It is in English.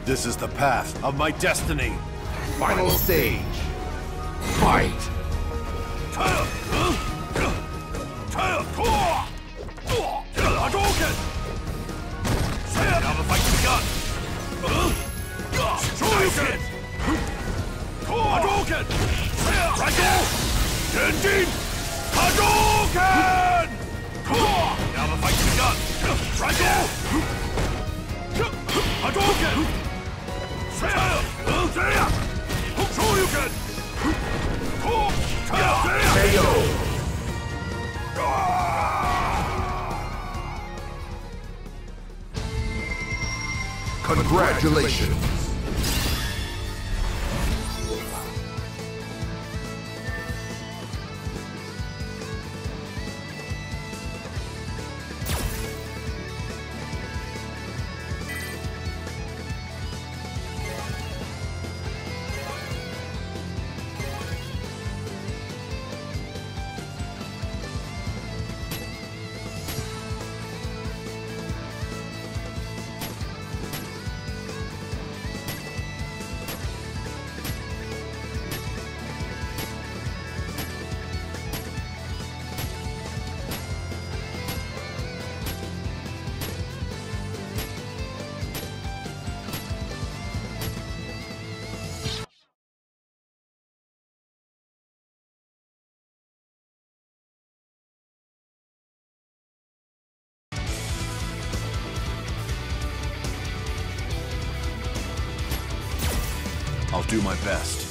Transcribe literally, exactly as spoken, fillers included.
This is the path of my destiny. Final stage. Fight! Hadouken! Now the fight's begun! Shoryuken! Hadouken! Raiko! Genjin! Hadouken! Now the fight's begun! Raiko! Hadouken! Shoryuken! K O! Congratulations! I'll do my best.